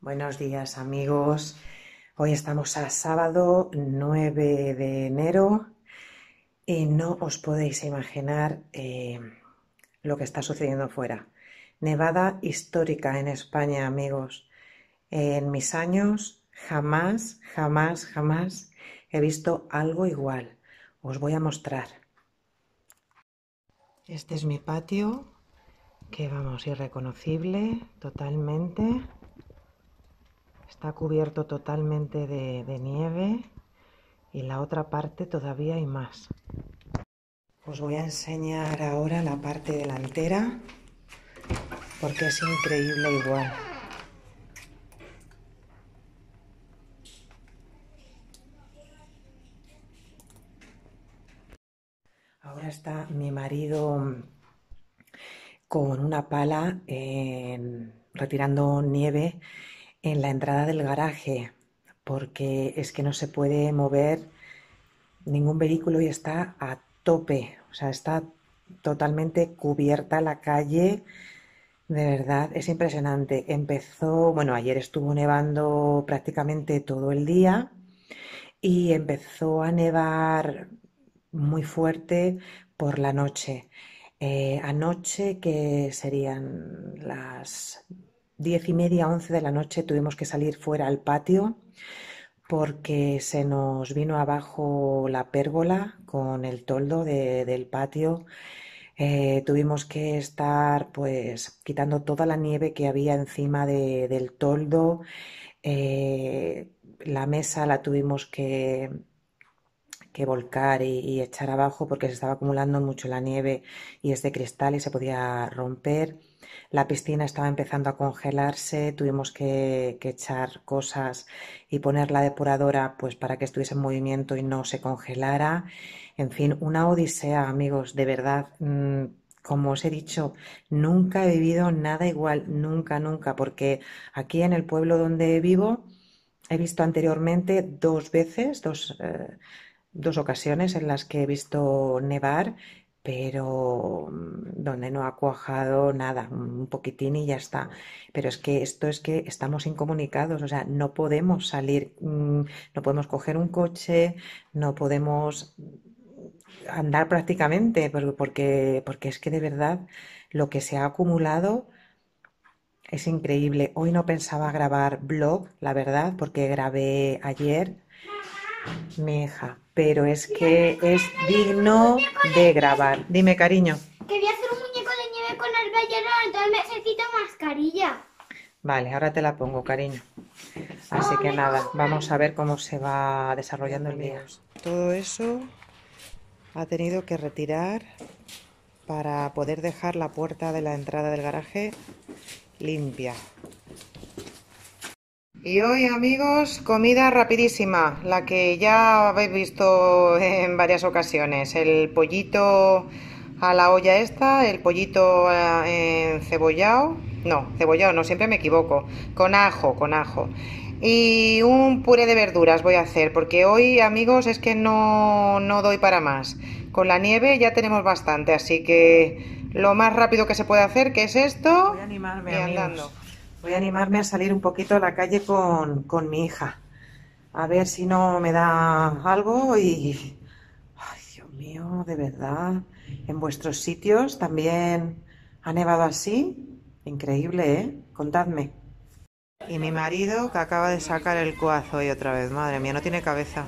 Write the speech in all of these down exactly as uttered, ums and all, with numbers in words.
Buenos días amigos, hoy estamos a sábado nueve de enero y no os podéis imaginar eh, lo que está sucediendo fuera. Nevada histórica en España, amigos. En mis años jamás, jamás, jamás he visto algo igual. Os voy a mostrar. Este es mi patio, que vamos, irreconocible totalmente. Está cubierto totalmente de, de nieve y la otra parte todavía hay más. Os voy a enseñar ahora la parte delantera porque es increíble igual. Ahora está mi marido con una pala en, retirando nieve en la entrada del garaje porque es que no se puede mover ningún vehículo y está a tope, o sea, está totalmente cubierta la calle. De verdad, es impresionante. Empezó, bueno, ayer estuvo nevando prácticamente todo el día y empezó a nevar muy fuerte por la noche. Eh, anoche, que serían las diez y media, once de la noche, tuvimos que salir fuera al patio porque se nos vino abajo la pérgola con el toldo de- del patio. Eh, tuvimos que estar pues quitando toda la nieve que había encima de- del toldo. Eh, la mesa la tuvimos que, que volcar y, y echar abajo porque se estaba acumulando mucho la nieve y es de cristal y se podía romper. La piscina estaba empezando a congelarse, tuvimos que, que echar cosas y poner la depuradora pues para que estuviese en movimiento y no se congelara. En fin, una odisea, amigos, de verdad. mm, Como os he dicho, nunca he vivido nada igual, nunca, nunca, porque aquí en el pueblo donde vivo he visto anteriormente dos veces, dos, eh, dos ocasiones en las que he visto nevar, pero mm, donde no ha cuajado nada, un poquitín y ya está. Pero es que esto es que estamos incomunicados, o sea, no podemos salir, mm, no podemos coger un coche, no podemos andar prácticamente, porque, porque, porque es que de verdad lo que se ha acumulado es increíble. Hoy no pensaba grabar vlog, la verdad, porque grabé ayer mi hija, pero es que es digno de grabar. Dime, cariño. Quería hacer un muñeco de nieve con el relleno, entonces necesito mascarilla. Vale, ahora te la pongo, cariño. Así que nada, vamos a ver cómo se va desarrollando el día. Todo eso ha tenido que retirar para poder dejar la puerta de la entrada del garaje limpia. Y hoy, amigos, comida rapidísima, la que ya habéis visto en varias ocasiones. El pollito a la olla esta, el pollito eh, encebollado, no, cebollado no, siempre me equivoco, con ajo, con ajo. Y un puré de verduras voy a hacer, porque hoy, amigos, es que no, no doy para más. Con la nieve ya tenemos bastante, así que lo más rápido que se puede hacer, que es esto, voy a animarme, y andando. Amigos. Voy a animarme a salir un poquito a la calle con, con mi hija. A ver si no me da algo y... Ay, Dios mío, de verdad. ¿En vuestros sitios también ha nevado así? Increíble, ¿eh? Contadme. Y mi marido que acaba de sacar el cuazo hoy otra vez. Madre mía, no tiene cabeza.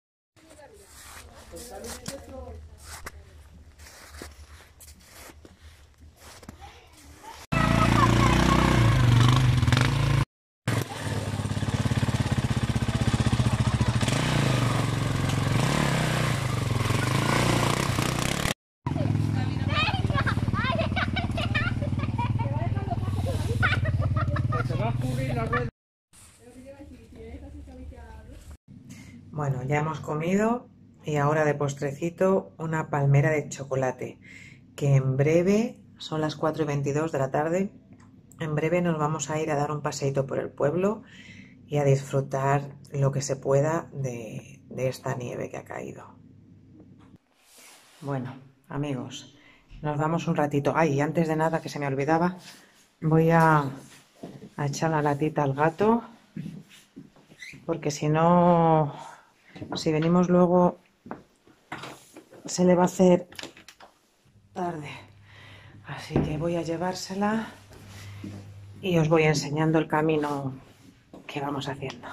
Bueno, ya hemos comido y ahora de postrecito una palmera de chocolate, que en breve, son las cuatro y veintidós de la tarde, en breve nos vamos a ir a dar un paseíto por el pueblo y a disfrutar lo que se pueda de, de esta nieve que ha caído. Bueno, amigos, nos vamos un ratito. Ay, y antes de nada, que se me olvidaba, voy a a echar la latita al gato, porque si no, si venimos luego, se le va a hacer tarde. Así que voy a llevársela y os voy enseñando el camino que vamos haciendo.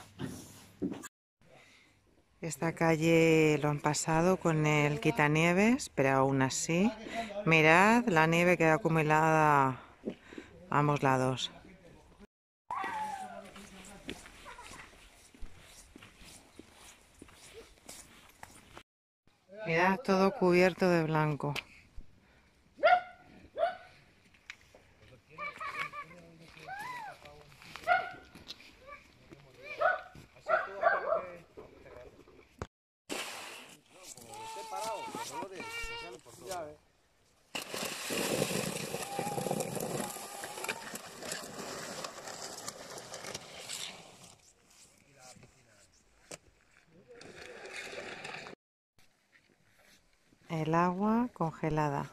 Esta calle lo han pasado con el quitanieves, pero aún así, mirad la nieve que ha acumulada a ambos lados. Mirad, todo cubierto de blanco. El agua congelada.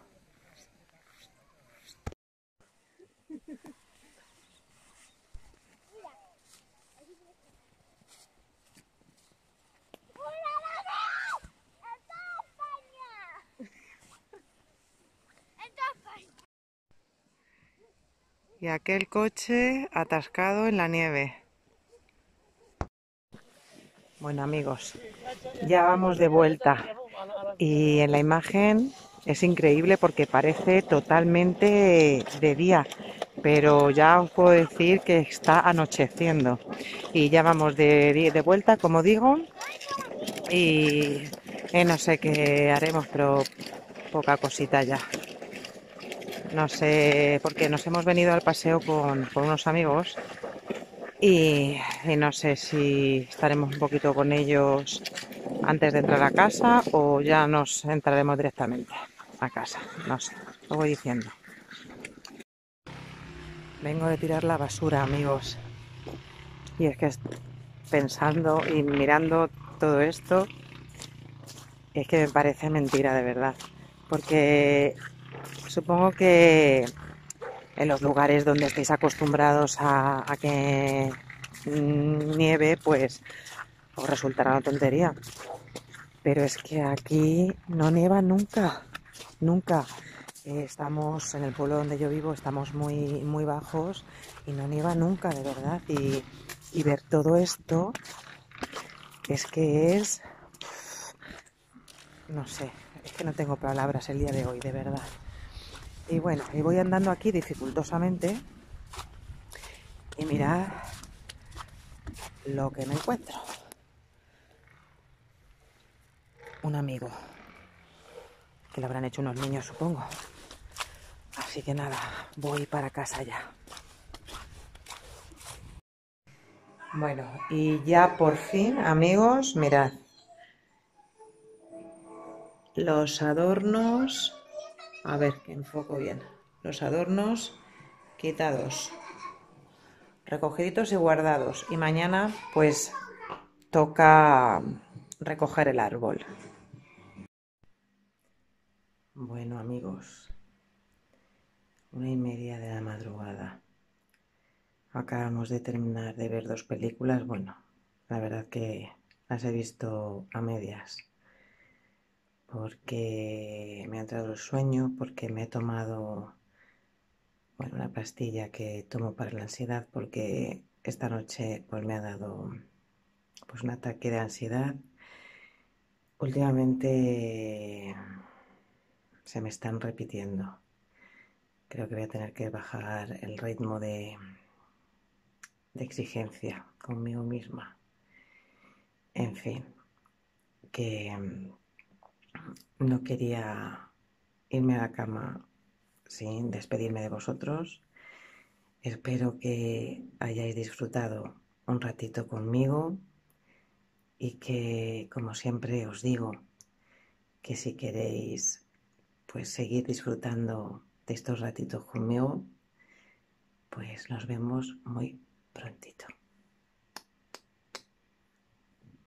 Y aquel coche atascado en la nieve. Bueno, amigos, ya vamos de vuelta. Y en la imagen es increíble porque parece totalmente de día. Pero ya os puedo decir que está anocheciendo. Y ya vamos de, de vuelta, como digo. Y eh, no sé qué haremos, pero poca cosita ya. No sé, porque nos hemos venido al paseo con, con unos amigos y, y no sé si estaremos un poquito con ellos antes de entrar a casa o ya nos entraremos directamente a casa. No sé, lo voy diciendo. Vengo de tirar la basura, amigos. Y es que pensando y mirando todo esto, es que me parece mentira de verdad. Porque supongo que en los lugares donde estéis acostumbrados a, a que nieve, pues os resultará una tontería. Pero es que aquí no nieva nunca, nunca. Eh, estamos en el pueblo donde yo vivo, estamos muy, muy bajos y no nieva nunca, de verdad. Y, y ver todo esto es que es, no sé, es que no tengo palabras el día de hoy, de verdad. Y bueno, y voy andando aquí dificultosamente y mirad lo que me encuentro. Un amigo, que lo habrán hecho unos niños, supongo. Así que nada, voy para casa ya. Bueno, y ya por fin, amigos, mirad. Los adornos, a ver que enfoco bien. Los adornos quitados, recogiditos y guardados. Y mañana, pues, toca recoger el árbol. Bueno, amigos, una y media de la madrugada. Acabamos de terminar de ver dos películas. Bueno, la verdad que las he visto a medias. Porque me ha entrado el sueño, porque me he tomado, bueno, una pastilla que tomo para la ansiedad, porque esta noche pues me ha dado pues un ataque de ansiedad. Últimamente se me están repitiendo. Creo que voy a tener que bajar el ritmo de, de exigencia conmigo misma. En fin, que no quería irme a la cama sin despedirme de vosotros. Espero que hayáis disfrutado un ratito conmigo y que, como siempre os digo, que si queréis pues seguir disfrutando de estos ratitos conmigo, pues nos vemos muy prontito.